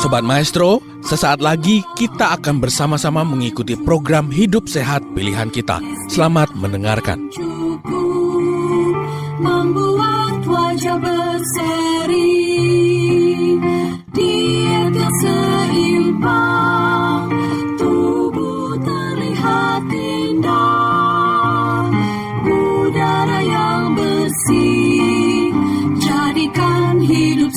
Sobat Maestro, sesaat lagi kita akan bersama-sama mengikuti program Hidup Sehat Pilihan Kita. Selamat mendengarkan. Membuat wajah berseri, diet yang seimbang, tubuh terlihat indah, udara yang bersih, jadikan hidup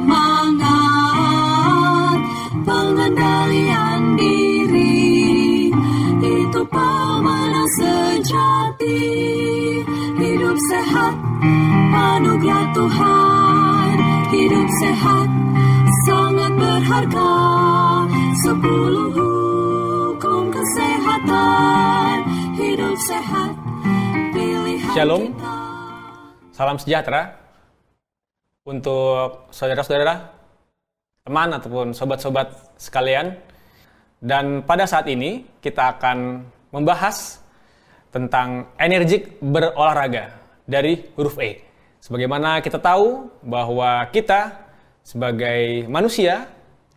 semangat, pengendalian diri, itu pemenang sejati. Hidup sehat, anugerah Tuhan. Hidup sehat, sangat berharga. 10 hukum kesehatan. Hidup sehat, pilihan Shalom, kita. salam sejahtera untuk saudara-saudara, teman ataupun sobat-sobat sekalian. Dan pada saat ini kita akan membahas tentang energik berolahraga dari huruf E. Sebagaimana kita tahu bahwa kita sebagai manusia,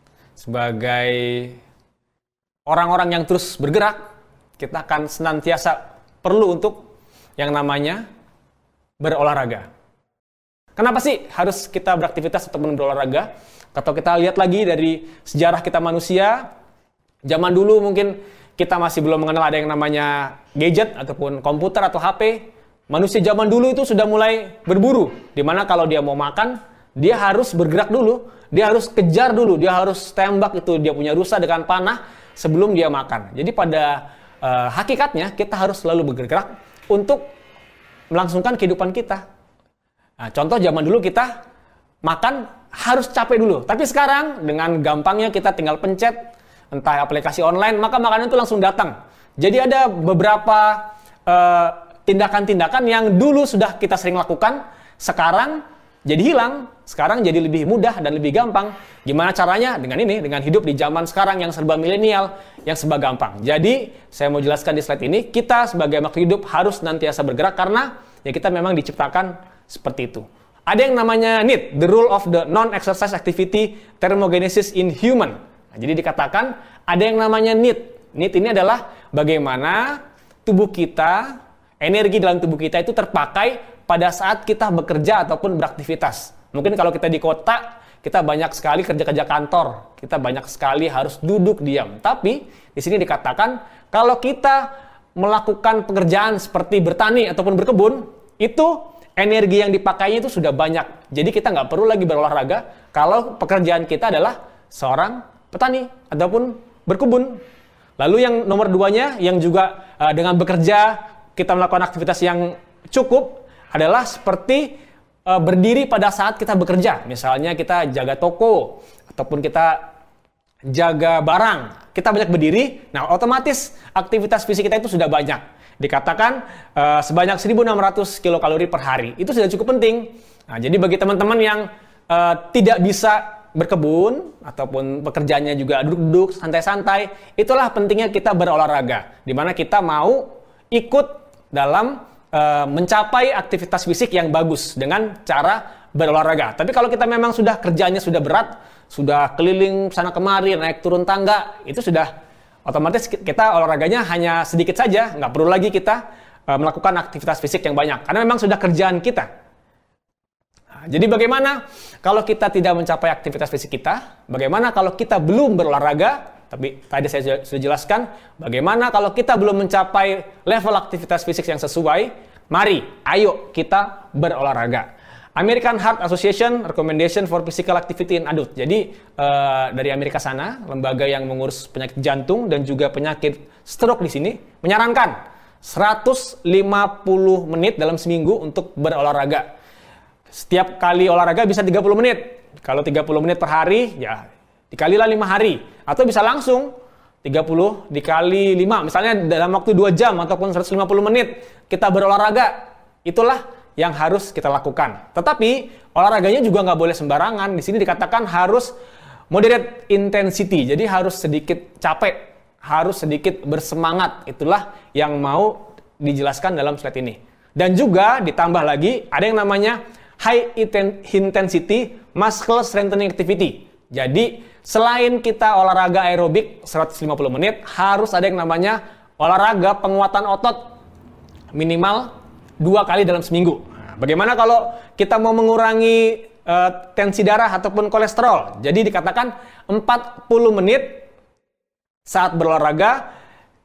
sebagai orang-orang yang terus bergerak, kita akan senantiasa perlu untuk yang namanya berolahraga. Kenapa sih harus kita beraktivitas ataupun berolahraga? Kalau kita lihat lagi dari sejarah kita manusia, zaman dulu mungkin kita masih belum mengenal ada yang namanya gadget ataupun komputer atau HP. Manusia zaman dulu itu sudah mulai berburu, dimana kalau dia mau makan, dia harus bergerak dulu, dia harus kejar dulu, dia harus tembak itu dia punya rusa dengan panah sebelum dia makan. Jadi pada hakikatnya kita harus selalu bergerak untuk melangsungkan kehidupan kita. Nah, contoh zaman dulu kita makan harus capek dulu, tapi sekarang dengan gampangnya kita tinggal pencet entah aplikasi online, maka makanan itu langsung datang. Jadi ada beberapa tindakan-tindakan yang dulu sudah kita sering lakukan, sekarang jadi hilang, sekarang jadi lebih mudah dan lebih gampang. Gimana caranya? Dengan ini, dengan hidup di zaman sekarang yang serba milenial, yang serba gampang. Jadi, saya mau jelaskan di slide ini, kita sebagai makhluk hidup harus nantiasa bergerak karena ya kita memang diciptakan seperti itu. Ada yang namanya NEAT, the rule of the non-exercise activity thermogenesis in human. Nah, jadi dikatakan ada yang namanya NEAT. NEAT ini adalah bagaimana tubuh kita, energi dalam tubuh kita itu terpakai pada saat kita bekerja ataupun beraktivitas. Mungkin kalau kita di kota, kita banyak sekali kerja-kerja kantor, kita banyak sekali harus duduk diam. Tapi di sini dikatakan kalau kita melakukan pekerjaan seperti bertani ataupun berkebun, itu energi yang dipakainya itu sudah banyak. Jadi kita nggak perlu lagi berolahraga kalau pekerjaan kita adalah seorang petani ataupun berkebun. Lalu yang nomor 2-nya yang juga dengan bekerja kita melakukan aktivitas yang cukup adalah seperti berdiri pada saat kita bekerja. Misalnya kita jaga toko ataupun kita jaga barang, kita banyak berdiri. Nah, otomatis aktivitas fisik kita itu sudah banyak. Dikatakan sebanyak 1.600 kilokalori per hari. Itu sudah cukup penting. Nah, jadi bagi teman-teman yang tidak bisa berkebun ataupun pekerjaannya juga duduk-duduk santai-santai, itulah pentingnya kita berolahraga, di mana kita mau ikut dalam mencapai aktivitas fisik yang bagus dengan cara berolahraga. Tapi kalau kita memang sudah kerjanya sudah berat, sudah keliling sana kemari, naik turun tangga, itu sudah otomatis kita olahraganya hanya sedikit saja, nggak perlu lagi kita melakukan aktivitas fisik yang banyak, karena memang sudah kerjaan kita. Jadi bagaimana kalau kita tidak mencapai aktivitas fisik kita? Bagaimana kalau kita belum berolahraga? Tapi tadi saya sudah jelaskan, bagaimana kalau kita belum mencapai level aktivitas fisik yang sesuai? Mari, ayo kita berolahraga. American Heart Association Recommendation for Physical Activity in Adult. Jadi dari Amerika sana, lembaga yang mengurus penyakit jantung dan juga penyakit stroke di sini menyarankan 150 menit dalam seminggu untuk berolahraga. Setiap kali olahraga bisa 30 menit. Kalau 30 menit per hari, ya dikalilah 5 hari. Atau bisa langsung 30 dikali 5. Misalnya dalam waktu 2 jam ataupun 150 menit kita berolahraga. Itulah yang harus kita lakukan. Tetapi olahraganya juga nggak boleh sembarangan. Di sini dikatakan harus moderate intensity. Jadi harus sedikit capek, harus sedikit bersemangat. Itulah yang mau dijelaskan dalam slide ini. Dan juga ditambah lagi ada yang namanya high intensity muscle strengthening activity. Jadi selain kita olahraga aerobik 150 menit, harus ada yang namanya olahraga penguatan otot minimal 2 kali dalam seminggu. Nah, bagaimana kalau kita mau mengurangi tensi darah ataupun kolesterol? Jadi dikatakan 40 menit saat berolahraga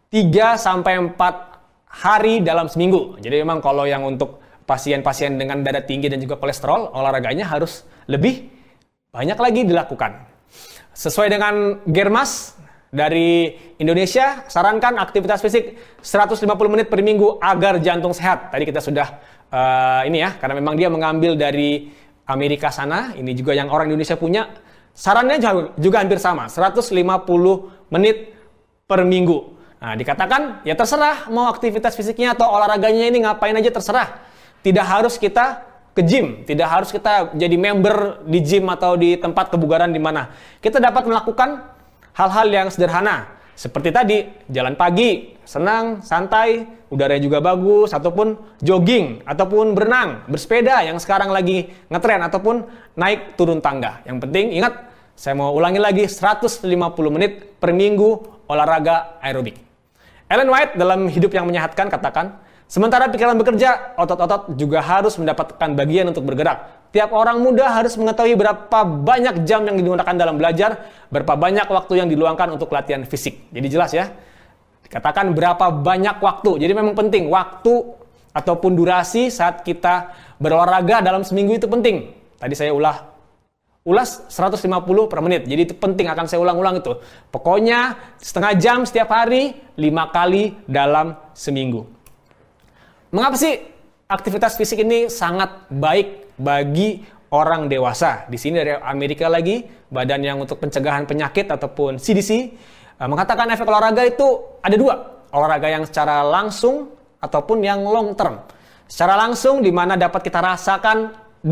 3-4 hari dalam seminggu. Jadi memang kalau yang untuk pasien-pasien dengan darah tinggi dan juga kolesterol, olahraganya harus lebih banyak lagi dilakukan. Sesuai dengan Germas dari Indonesia, sarankan aktivitas fisik 150 menit per minggu agar jantung sehat. Tadi kita sudah karena memang dia mengambil dari Amerika sana, ini juga yang orang Indonesia punya. Sarannya juga hampir sama, 150 menit per minggu. Nah, dikatakan ya terserah mau aktivitas fisiknya atau olahraganya ini ngapain aja terserah. Tidak harus kita ke gym, tidak harus kita jadi member di gym atau di tempat kebugaran di mana. Kita dapat melakukan hal-hal yang sederhana. Seperti tadi, jalan pagi, senang, santai, udaranya juga bagus, ataupun jogging, ataupun berenang, bersepeda yang sekarang lagi ngetren, ataupun naik turun tangga. Yang penting ingat, saya mau ulangi lagi, 150 menit per minggu olahraga aerobik. Ellen White dalam Hidup yang Menyehatkan katakan, sementara pikiran bekerja, otot-otot juga harus mendapatkan bagian untuk bergerak. Tiap orang muda harus mengetahui berapa banyak jam yang digunakan dalam belajar, berapa banyak waktu yang diluangkan untuk latihan fisik. Jadi jelas ya, dikatakan berapa banyak waktu. Jadi memang penting, waktu ataupun durasi saat kita berolahraga dalam seminggu itu penting. Tadi saya ulas 150 per menit. Jadi itu penting, akan saya ulang-ulang itu. Pokoknya setengah jam setiap hari, 5 kali dalam seminggu. Mengapa sih aktivitas fisik ini sangat baik bagi orang dewasa? Di sini dari Amerika lagi, Badan yang untuk Pencegahan Penyakit ataupun CDC mengatakan efek olahraga itu ada 2. Olahraga yang secara langsung ataupun yang long term. Secara langsung di mana dapat kita rasakan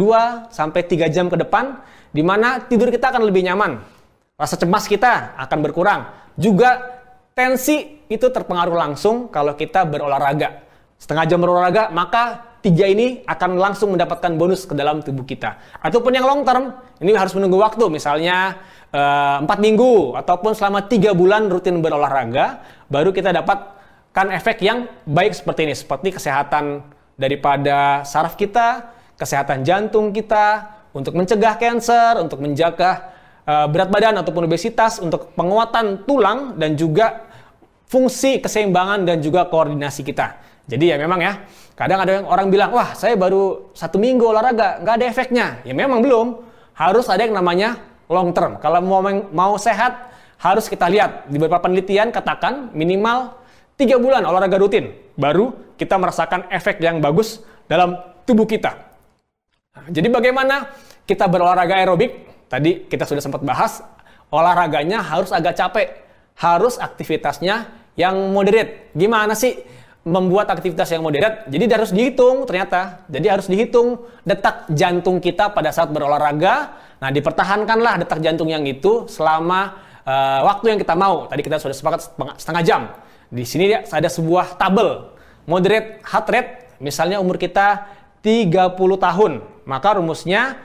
2-3 jam ke depan, di mana tidur kita akan lebih nyaman. Rasa cemas kita akan berkurang. Juga tensi itu terpengaruh langsung kalau kita berolahraga. Setengah jam berolahraga, maka 3 ini akan langsung mendapatkan bonus ke dalam tubuh kita. Ataupun yang long term, ini harus menunggu waktu, misalnya 4 minggu, ataupun selama 3 bulan rutin berolahraga, baru kita dapatkan efek yang baik seperti ini. Seperti kesehatan daripada saraf kita, kesehatan jantung kita, untuk mencegah kanker, untuk menjaga berat badan ataupun obesitas, untuk penguatan tulang, dan juga fungsi keseimbangan dan juga koordinasi kita. Jadi ya memang ya, kadang ada yang orang bilang, wah saya baru 1 minggu olahraga, nggak ada efeknya. Ya memang belum, harus ada yang namanya long term. Kalau mau sehat, harus kita lihat. Di beberapa penelitian katakan minimal 3 bulan olahraga rutin, baru kita merasakan efek yang bagus dalam tubuh kita. Nah, jadi bagaimana kita berolahraga aerobik? Tadi kita sudah sempat bahas, olahraganya harus agak capek, harus aktivitasnya yang moderate. Gimana sih membuat aktivitas yang moderat? Jadi harus dihitung ternyata. Jadi harus dihitung detak jantung kita pada saat berolahraga. Nah, dipertahankanlah detak jantung yang itu selama waktu yang kita mau. Tadi kita sudah sepakat setengah jam. Di sini ada sebuah tabel moderate heart rate. Misalnya umur kita 30 tahun. Maka rumusnya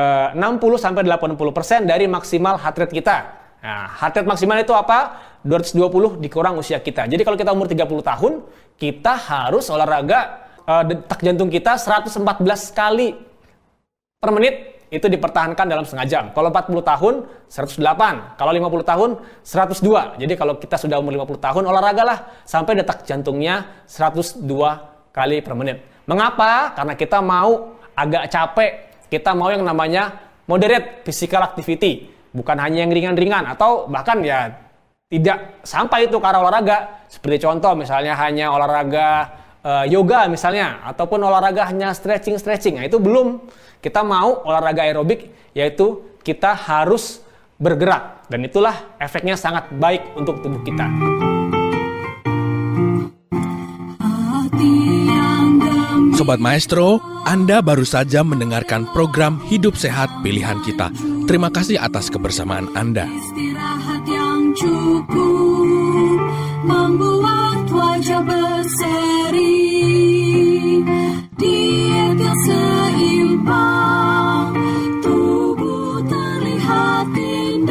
60-80% dari maksimal heart rate kita. Nah, heart rate maksimal itu apa? 220 dikurang usia kita. Jadi kalau kita umur 30 tahun, kita harus olahraga detak jantung kita 114 kali per menit, itu dipertahankan dalam setengah jam. Kalau 40 tahun, 108. Kalau 50 tahun, 102. Jadi kalau kita sudah umur 50 tahun, olahragalah sampai detak jantungnya 102 kali per menit. Mengapa? Karena kita mau agak capek. Kita mau yang namanya moderate physical activity. Bukan hanya yang ringan-ringan, atau bahkan ya tidak sampai itu ke arah olahraga. Seperti contoh misalnya hanya olahraga yoga misalnya, ataupun olahraga hanya stretching. Nah, itu belum. Kita mau olahraga aerobik, yaitu kita harus bergerak. Dan itulah efeknya sangat baik untuk tubuh kita. Sobat Maestro, Anda baru saja mendengarkan program Hidup Sehat Pilihan Kita. Terima kasih atas kebersamaan Anda. Istirahat yang cukup membuat wajah berseri. Diet yang seimbang, tubuh terlihat indah.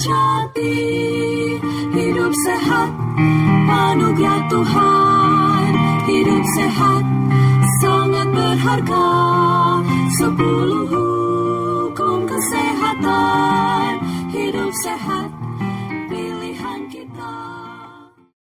sejati, hidup sehat, anugerah Tuhan. Hidup sehat, sangat berharga. 10 hukum kesehatan, hidup sehat.